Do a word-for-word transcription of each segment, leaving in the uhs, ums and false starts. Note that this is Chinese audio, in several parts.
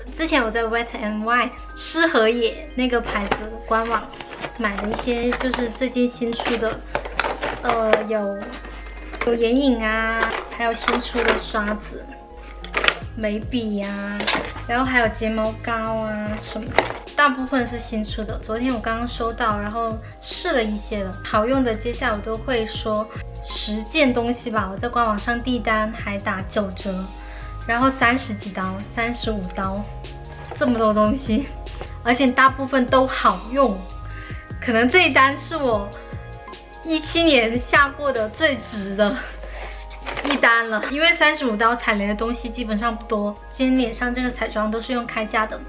之前我在 Wet and White 诗和野那个牌子官网买了一些，就是最近新出的，呃，有有眼影啊，还有新出的刷子、眉笔呀、啊，然后还有睫毛膏啊什么的，大部分是新出的。昨天我刚刚收到，然后试了一些了，好用的，接下来我都会说十件东西吧。我在官网上递单还打九折。 然后三十几刀，三十五刀，这么多东西，而且大部分都好用。可能这一单是我一七年下过的最值的一单了，因为三十五刀踩雷的东西基本上不多。今天脸上这个彩妆都是用开架的，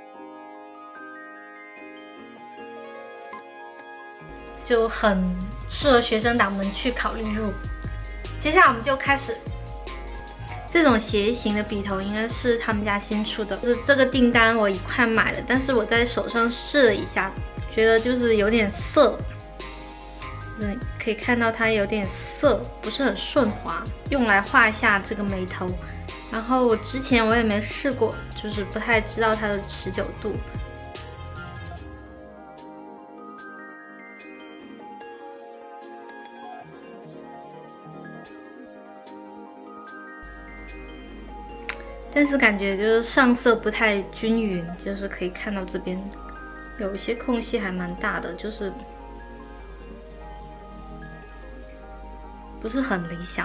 就很适合学生党们去考虑入。接下来我们就开始。 这种斜形的笔头应该是他们家新出的，就是这个订单我一块买了，但是我在手上试了一下，觉得就是有点涩，嗯，可以看到它有点涩，不是很顺滑，用来画一下这个眉头。然后我之前我也没试过，就是不太知道它的持久度。 但是感觉就是上色不太均匀，就是可以看到这边有一些空隙还蛮大的，就是不是很理想。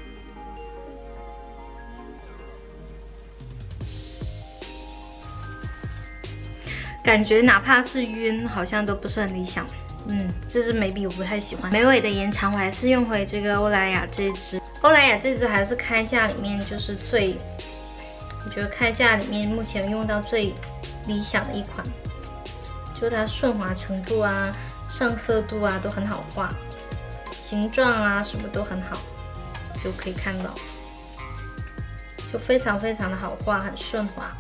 感觉哪怕是晕，好像都不是很理想。嗯，这支眉笔我不太喜欢。眉尾的延长我还是用回这个欧莱雅这支，欧莱雅这支还是开架里面就是最。 我觉得开架里面目前用到最理想的一款，就它顺滑程度啊、上色度啊都很好画，形状啊什么都很好，就可以看到，就非常非常的好画，很顺滑。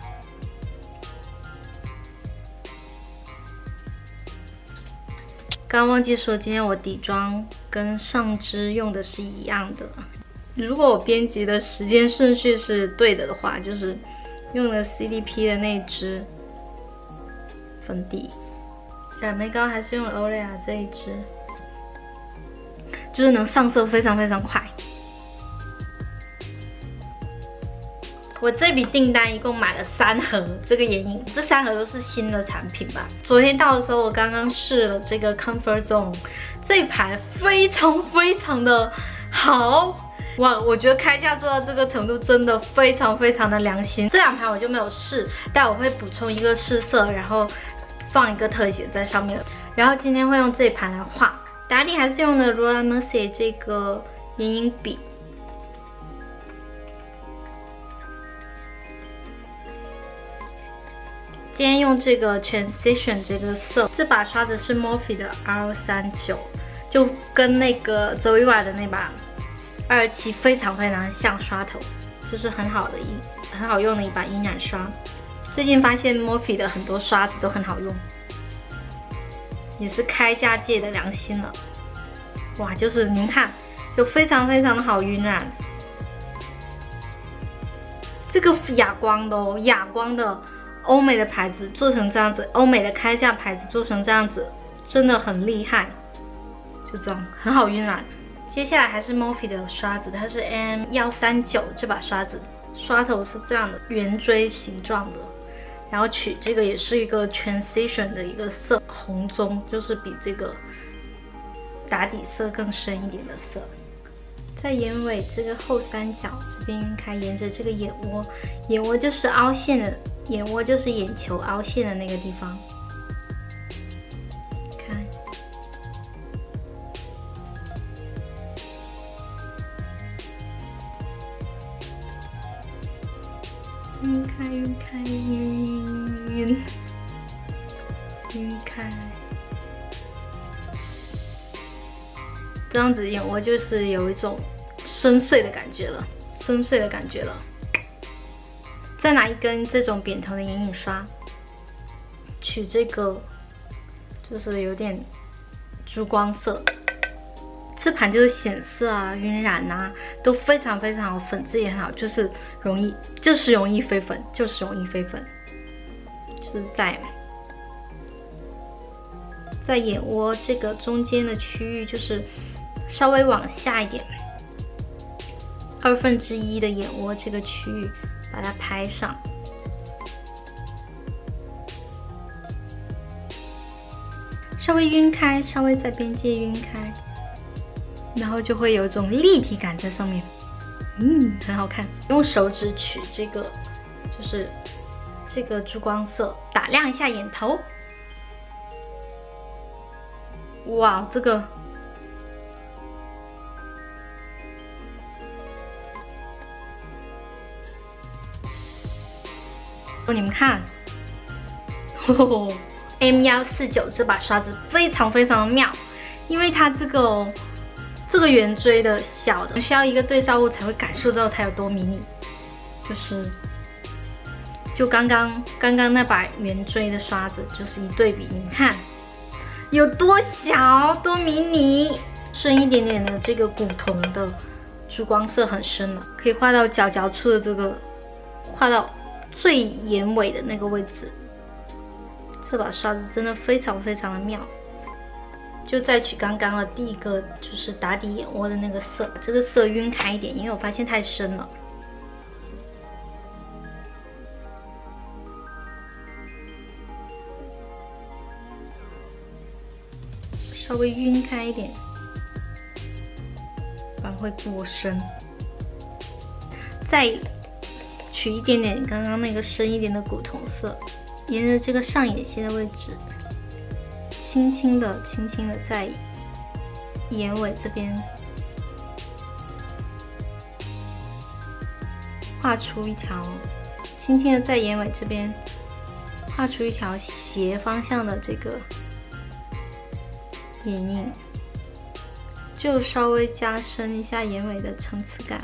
刚刚忘记说，今天我底妆跟上支用的是一样的。 如果我编辑的时间顺序是对的的话，就是用了 C D P 的那支粉底，染眉膏还是用了欧莱雅这一支，就是能上色非常非常快。我这笔订单一共买了三盒这个眼影，这三盒都是新的产品吧。昨天到的时候，我刚刚试了这个 Comfort Zone， 这一盘非常非常的好。 哇，我觉得开架做到这个程度真的非常非常的良心。这两盘我就没有试，但我会补充一个试色，然后放一个特写在上面。然后今天会用这一盘来画，打底还是用的 Laura Mercier 这个眼影笔。今天用这个 Transition 这个色，这把刷子是 Morphe 的 R 三九，就跟那个 Zoeva 的那把。 二七非常非常像刷头，就是很好的一很好用的一把阴染刷。最近发现 Morphe 的很多刷子都很好用，也是开架界的良心了。哇，就是您看，就非常非常的好晕染。这个哑光的哦，哑光的欧美的牌子做成这样子，欧美的开架牌子做成这样子，真的很厉害。就这样，很好晕染。 接下来还是 Morphe 的刷子，它是 M 一三九这把刷子，刷头是这样的圆锥形状的，然后取这个也是一个 transition 的一个色，红棕，就是比这个打底色更深一点的色。在眼尾这个后三角这边晕开，沿着这个眼窝，眼窝就是凹陷的，眼窝就是眼球凹陷的那个地方。 晕开，晕开，晕晕晕晕开，这样子眼窝就是有一种深邃的感觉了，深邃的感觉了。再拿一根这种扁头的眼影刷，取这个就是有点珠光色， 这盘就是显色啊、晕染啊，都非常非常好，粉质也很好，就是容易，就是容易飞粉，就是容易飞粉。就是在在眼窝这个中间的区域，就是稍微往下一点，二分之一的眼窝这个区域，把它拍上。 稍微晕开，稍微在边界晕开，然后就会有一种立体感在上面，嗯，很好看。用手指取这个，就是这个珠光色，打亮一下眼头。哇，这个哦，你们看，吼吼。 M 一四九这把刷子非常非常的妙，因为它这个、哦、这个圆锥的小的需要一个对照物才会感受到它有多迷你，就是就刚刚刚刚那把圆锥的刷子就是一对比，你看有多小多迷你，深一点点的这个古铜的珠光色很深了，可以画到角角处的这个，画到最眼尾的那个位置。 这把刷子真的非常非常的妙，就再取刚刚的第一个，就是打底眼窝的那个色，这个色晕开一点，因为我发现太深了。稍微晕开一点，不然会过深。再取一点点刚刚那个深一点的古铜色。 沿着这个上眼线的位置，轻轻的、轻轻的在眼尾这边画出一条，轻轻的在眼尾这边画出一条斜方向的这个眼影，就稍微加深一下眼尾的层次感，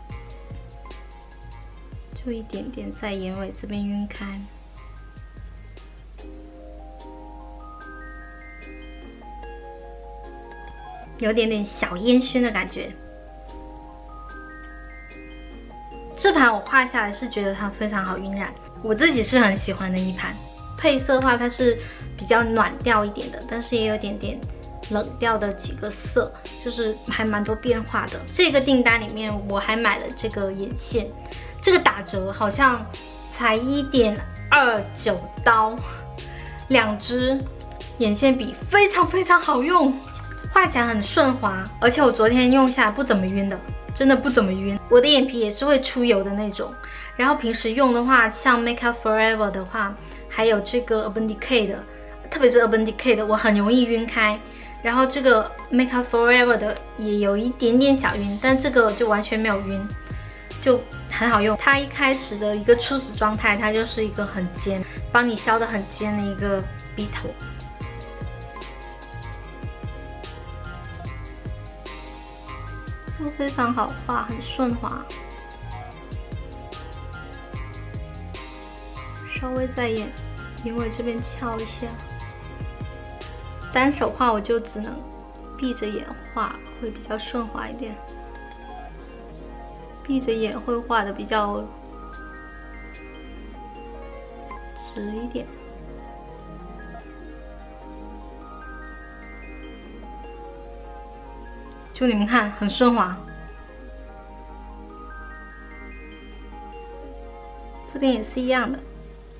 就一点点在眼尾这边晕开。 有点点小烟熏的感觉。这盘我画下来是觉得它非常好晕染，我自己是很喜欢的一盘。配色的话，它是比较暖调一点的，但是也有点点冷调的几个色，就是还蛮多变化的。这个订单里面我还买了这个眼线，这个打折好像才一点二九刀，两支眼线笔非常非常好用。 画起来很顺滑，而且我昨天用下来不怎么晕的，真的不怎么晕。我的眼皮也是会出油的那种，然后平时用的话，像 Make Up Forever 的话，还有这个 Urban Decay 的，特别是 Urban Decay 的，我很容易晕开。然后这个 Make Up Forever 的也有一点点小晕，但这个就完全没有晕，就很好用。它一开始的一个初始状态，它就是一个很尖，帮你削的很尖的一个笔头。 都非常好画，很顺滑。稍微在眼眼尾这边翘一下。单手画我就只能闭着眼画，会比较顺滑一点。闭着眼会画的比较直一点。 就你们看，很顺滑。这边也是一样的。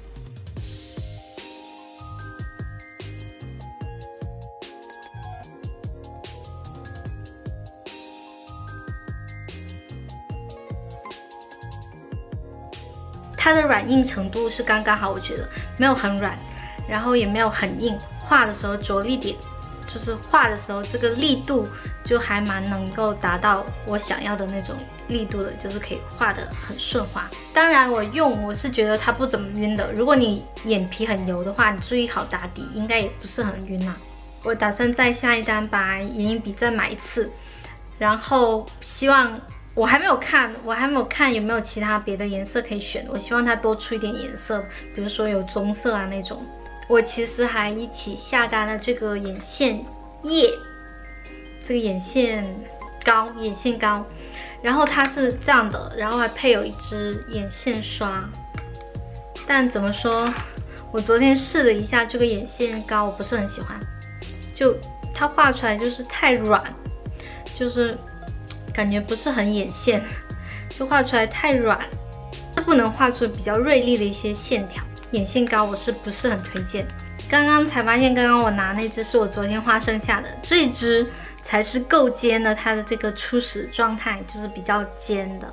它的软硬程度是刚刚好，我觉得没有很软，然后也没有很硬，画的时候着力点。 就是画的时候，这个力度就还蛮能够达到我想要的那种力度的，就是可以画得很顺滑。当然，我用我是觉得它不怎么晕的。如果你眼皮很油的话，你注意好打底，应该也不是很晕啦。我打算再下一单把眼影笔再买一次，然后希望我还没有看，我还没有看有没有其他别的颜色可以选。我希望它多出一点颜色，比如说有棕色啊那种。 我其实还一起下单了这个眼线液， 这个眼线膏，眼线膏，然后它是这样的，然后还配有一支眼线刷。但怎么说，我昨天试了一下这个眼线膏，我不是很喜欢，就它画出来就是太软，就是感觉不是很眼线，就画出来太软，不能画出比较锐利的一些线条。眼线膏我是不是很推荐？刚刚才发现，刚刚我拿那支是我昨天画剩下的，这一支才是够尖的，它的这个初始状态就是比较尖的。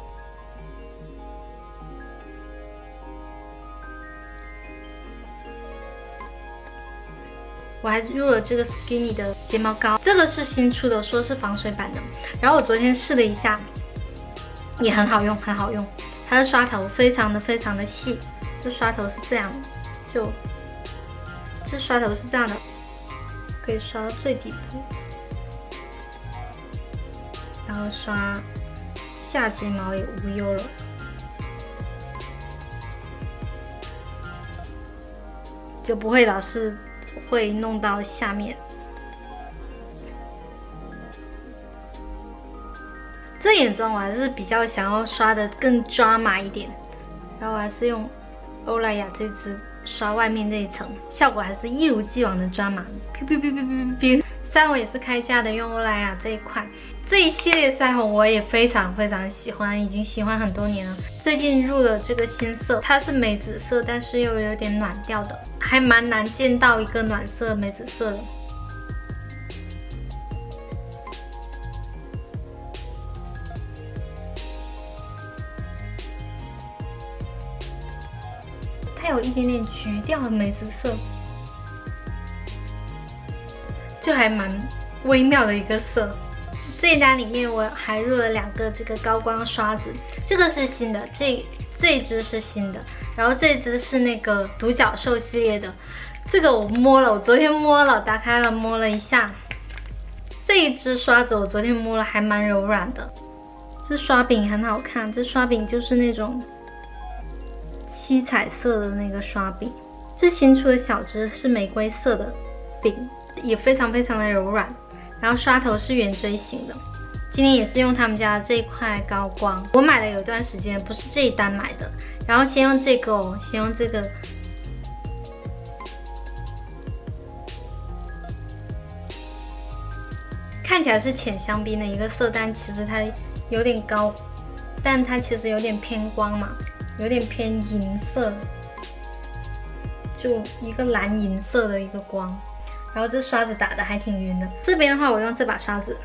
我还入了这个 Skinny 的睫毛膏，这个是新出的，说是防水版的。然后我昨天试了一下，也很好用，很好用。它的刷头非常的非常的细，这刷头是这样的，就这刷头是这样的，可以刷到最底部，然后刷下睫毛也无忧了。就不会老是会弄到下面。这眼妆我还是比较想要刷的更抓马一点，然后我还是用欧莱雅这支刷外面这一层，效果还是一如既往的抓马。biu biu biu biu biu biu。腮红也是开价的，用欧莱雅这一块。这一系列腮红我也非常非常喜欢，已经喜欢很多年了。最近入了这个新色，它是梅紫色，但是又有点暖调的，还蛮难见到一个暖色梅紫色的。它有一点点橘调的梅紫色，就还蛮微妙的一个色。这一单里面我还入了两个这个高光刷子，这个是新的，这这一支是新的，然后这一支是那个独角兽系列的。这个我摸了，我昨天摸了，打开了摸了一下，这一支刷子我昨天摸了，还蛮柔软的。这刷柄很好看，这刷柄就是那种七彩色的那个刷柄。这新出的小支是玫瑰色的柄，也非常非常的柔软。然后刷头是圆锥形的，今天也是用他们家的这一块高光，我买了有段时间，不是这一单买的。然后先用这个哦，先用这个，看起来是浅香槟的一个色，但其实它有点高，但它其实有点偏光嘛，有点偏银色，就一个蓝银色的一个光。然后这刷子打的还挺匀的。这边的话，我用这把刷子，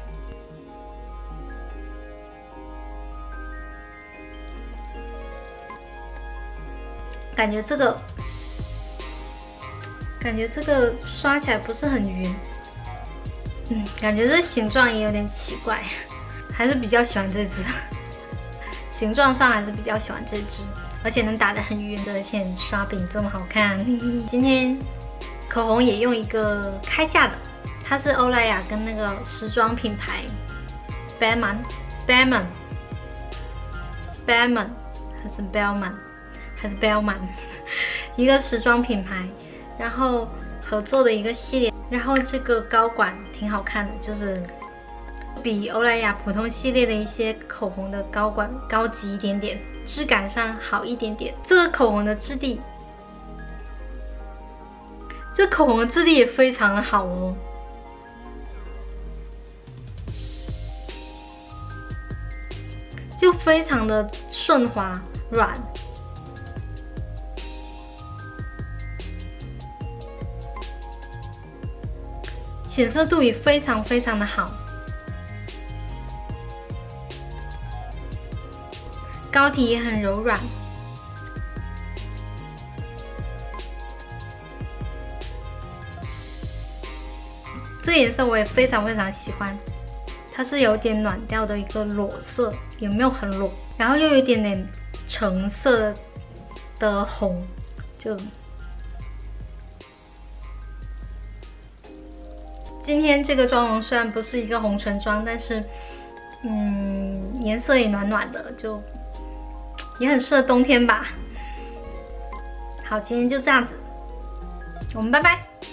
感觉这个，感觉这个刷起来不是很匀，嗯，感觉这形状也有点奇怪，还是比较喜欢这支。形状上还是比较喜欢这支，而且能打得很匀，而且刷柄这么好看。今天。口红也用一个开价的，它是欧莱雅跟那个时装品牌 Balmain Balmain Balmain 还是 Balmain 还是 Balmain 一个时装品牌，然后合作的一个系列。然后这个膏管挺好看的，就是比欧莱雅普通系列的一些口红的膏管高级一点点，质感上好一点点。这个口红的质地。这口红的质地也非常的好哦，就非常的顺滑软，显色度也非常非常的好，膏体也很柔软。这个颜色我也非常非常喜欢，它是有点暖调的一个裸色，也没有很裸，然后又有一点点橙色的红，就今天这个妆容虽然不是一个红唇妆，但是嗯颜色也暖暖的，就也很适合冬天吧。好，今天就这样子，我们拜拜。